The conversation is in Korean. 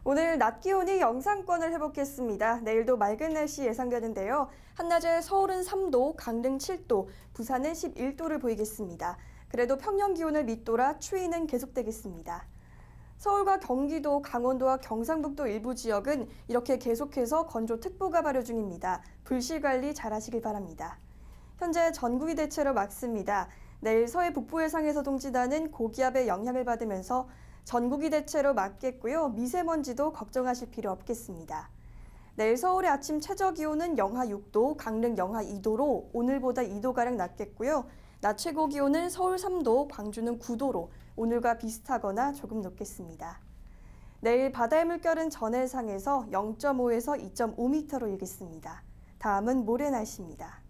오늘 낮 기온이 영상권을 회복했습니다. 내일도 맑은 날씨 예상되는데요. 한낮에 서울은 3도, 강릉 7도, 부산은 11도를 보이겠습니다. 그래도 평년 기온을 밑돌아 추위는 계속되겠습니다. 서울과 경기도, 강원도와 경상북도 일부 지역은 이렇게 계속해서 건조특보가 발효 중입니다. 불씨관리 잘하시길 바랍니다. 현재 전국이 대체로 맑습니다. 내일 서해 북부 해상에서 동진하는 고기압의 영향을 받으면서 전국이 대체로 맑겠고요. 미세먼지도 걱정하실 필요 없겠습니다. 내일 서울의 아침 최저 기온은 영하 6도, 강릉 영하 2도로 오늘보다 2도가량 낮겠고요. 낮 최고 기온은 서울 3도, 광주는 9도로 오늘과 비슷하거나 조금 높겠습니다. 내일 바다의 물결은 전해상에서 0.5에서 2.5m로 일겠습니다. 다음은 모레 날씨입니다.